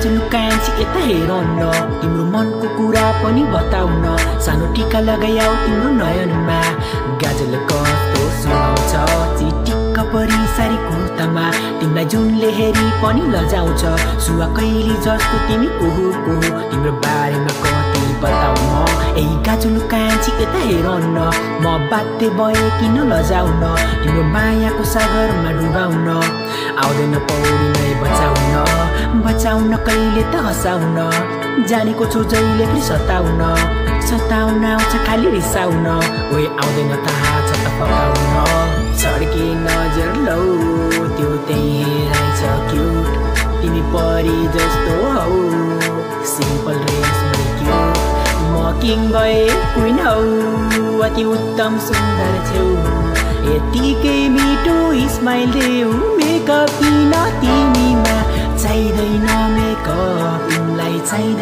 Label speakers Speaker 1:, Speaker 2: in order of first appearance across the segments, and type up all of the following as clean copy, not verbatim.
Speaker 1: गाजु लुकान्छी यता हेर न तिम्रो मनको कुरा पनि बताउन सानो टीका लगाइआऊ तिम्रो नयनमा गाजल कस्तो सुहाउँछ चिटिक्क परी सारी कुर्तामा तिमीलाई जुनले हेरी पनि लजाउँछ सुवा कैली जस्तो तिमी कुहु कुहु तिम्रो बारेमा कति बताउन ए गाजु लुकान्छी यता हेर न म बाध्य भए किन लजाउन तिम्रो मायाको सागरमा डुबाउन आउँदैन पौडी नै बचाउन कहिले त हँसाउन जानेको छु जहिले फेरि सताउन आउँछ खाली रिसाउन ओए आउँदैन थाहा छ त पकाउन छड्के नजर लौ त्यो त्यही हेराइ छ क्युट तिमी परी जस्तो हौ सिम्पल रेसमा क्युट म किङ भए क्विन हौ अति उत्तम सुन्दर छेउ यतिकै मिठो स्माइल देऊ मेकअप किन तिमीमा चाहिँदैन मेकअप तिमीलाई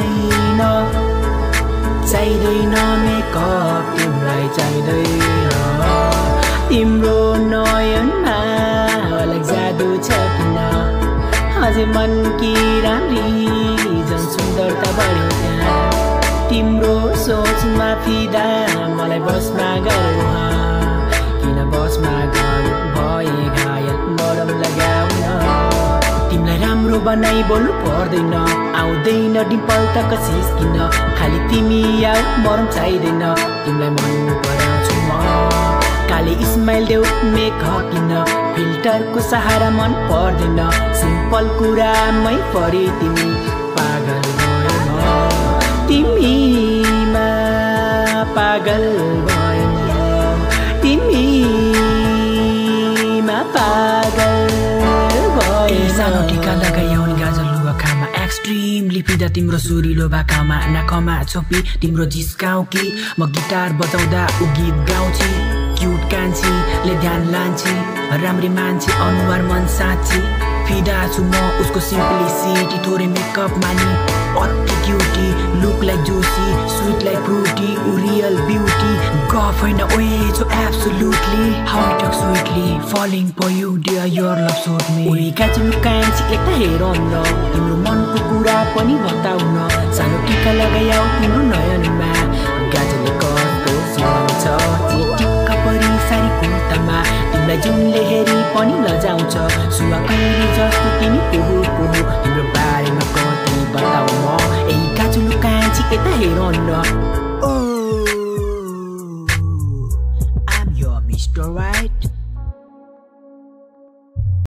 Speaker 1: चाहिँदैन मेकअप तिमीलाई चाहिँदैन तिम्रो नयनमा अलग जादु छ किन अझै मन कि राम्री झन् सुन्दरता बढ्यो त्यहाँ तिम्रो सोचमा फिदा मलाई बसमा गरौ किन बसमा गरौ भए घायल मरम लगाउन तिमीलाई राम्रो बनाइ बोल्नु पर्दैन आउँदैन डिम्पल त कसिस किन खाली तिमी आऊ मरम चाहिँदैन तिमीलाई मन पराउँछु म काले स्माइल देऊ मेकअप किन फिल्टरको सहारा मन पर्दैन सिम्पल कुरामै परे तिमी पागल भए म तिमीमा पागल भए तिमीमा पागल भए सानो टीका लगाइआउने गाजल लुगाखामा एक्सट्रिमली फिदा तिम्रो सुरिलो भाकामा नाकमा छोपी तिम्रो जिस्काउ कि म गिटार बजाउँदा ऊ गीत गाउँछी क्युट कान्छीले ध्यान लान्छी राम्री मान्छे अनुहार मन साँची फिदा छु म उसको सिम्प्लिसिटी थोरै मेकअप मानी अति cutie look like juicy sweet like Frooti ऊ रियल ब्युटी गफ होइन ओए जो absolutely how I talk sweetly falling for you dear your love showed me ओए गाजु लुकान्छी यता हेर न तिम्रो मनको कुरा पनि बताउन सानो टीका लगाइआऊ तिम्रो नयनमा गाजलले कस्तो सुहाउँछ चिटिक्क परी सारी कुर्तामा तिमीलाई जुनले हेरी पनि लजाउँछ सुवा कैली जस्तो तिमी कुहु कुहु तिम्रो बारेमा कति बताउन ए गाजु लुकान्छी यता हेर न I'm your Mr. Right